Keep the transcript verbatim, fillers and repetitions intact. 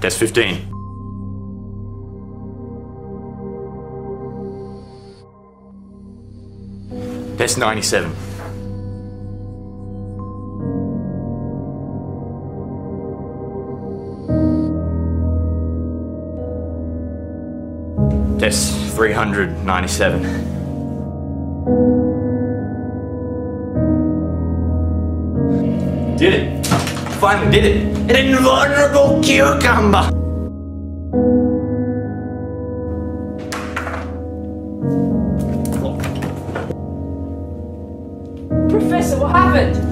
Test fifteen. Test ninety-seven. Test three hundred ninety-seven. Did it! Finally did it! An invulnerable cucumber! Professor, what happened?